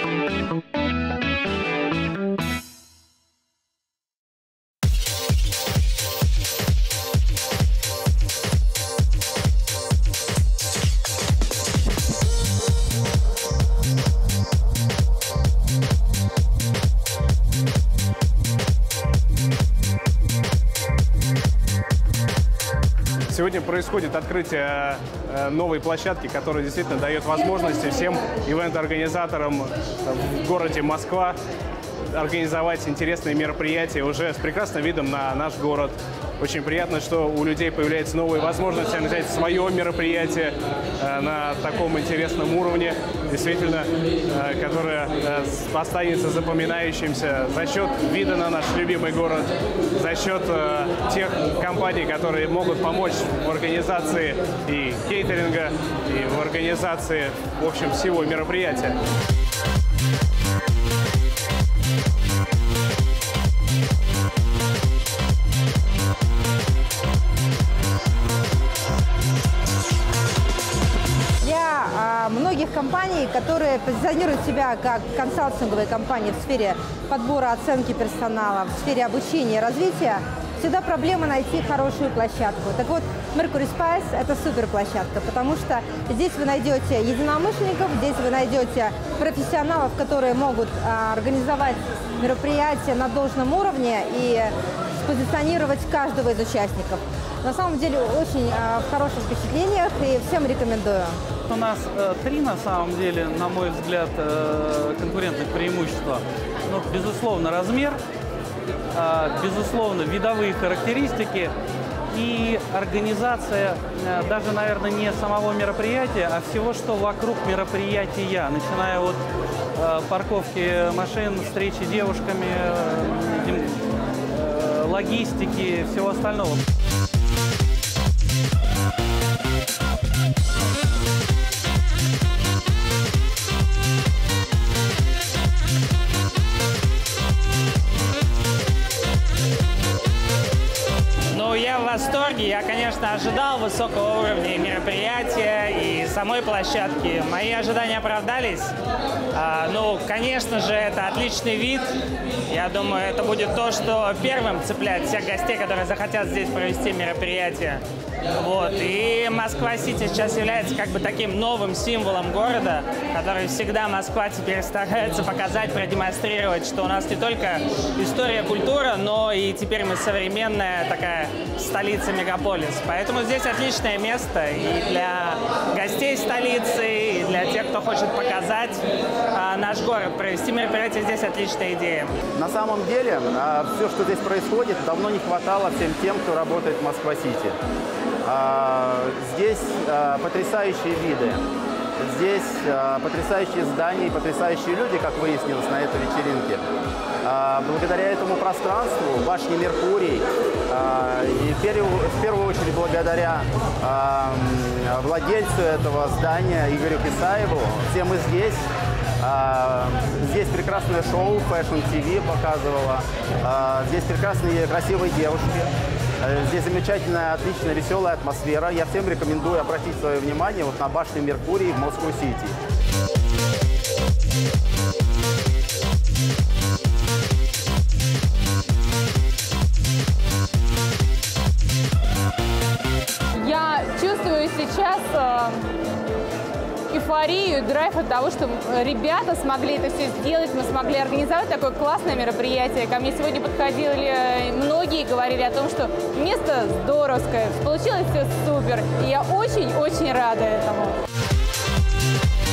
Сегодня происходит открытие новой площадки, которая действительно дает возможности всем ивент-организаторам в городе Москва организовать интересные мероприятия уже с прекрасным видом на наш город. Очень приятно, что у людей появляются новые возможности организовать свое мероприятие на таком интересном уровне, действительно, которое останется запоминающимся за счет вида на наш любимый город, за счет тех компаний, которые могут помочь в организации и кейтеринга, и в организации, в общем, всего мероприятия. Многих компаний, которые позиционируют себя как консалтинговые компании в сфере подбора, оценки персонала, в сфере обучения и развития, всегда проблема найти хорошую площадку. Так вот, Mercury Spice – это суперплощадка, потому что здесь вы найдете единомышленников, здесь вы найдете профессионалов, которые могут организовать мероприятия на должном уровне и позиционировать каждого из участников. На самом деле, очень в хороших впечатлениях и всем рекомендую. У нас три, на самом деле, на мой взгляд, конкурентных преимущества. Ну, безусловно, размер, безусловно, видовые характеристики и организация, даже, наверное, не самого мероприятия, а всего, что вокруг мероприятия, начиная от парковки машин, встречи с девушками, логистики, всего остального. Я в восторге. Я, конечно, ожидал высокого уровня мероприятия и самой площадки. Мои ожидания оправдались. Ну, конечно же, это отличный вид. Я думаю, это будет то, что первым цепляет всех гостей, которые захотят здесь провести мероприятие. Вот. И Москва-Сити сейчас является как бы таким новым символом города, который всегда Москва теперь старается показать, продемонстрировать, что у нас не только история, культура, но и теперь мы современная такая столица, мегаполис. Поэтому здесь отличное место и для гостей столицы, и для тех, кто хочет показать наш город. Провести мероприятие здесь отличная идея. На самом деле, все, что здесь происходит, давно не хватало всем тем, кто работает в Москва-Сити. Здесь потрясающие виды, здесь потрясающие здания и потрясающие люди, как выяснилось на этой вечеринке. Благодаря этому пространству, башне Меркурий, и в первую очередь благодаря владельцу этого здания Игорю Кисаеву, все мы здесь. Здесь прекрасное шоу, Fashion TV показывало, здесь прекрасные красивые девушки, здесь замечательная, отличная, веселая атмосфера. Я всем рекомендую обратить свое внимание вот на башню Меркурий в Москва-Сити. Я чувствую сейчас эйфорию, драйв от того, что ребята смогли это все сделать, мы смогли организовать такое классное мероприятие. Ко мне сегодня подходили многие и говорили о том, что место здоровское, получилось все супер. И я очень-очень рада этому.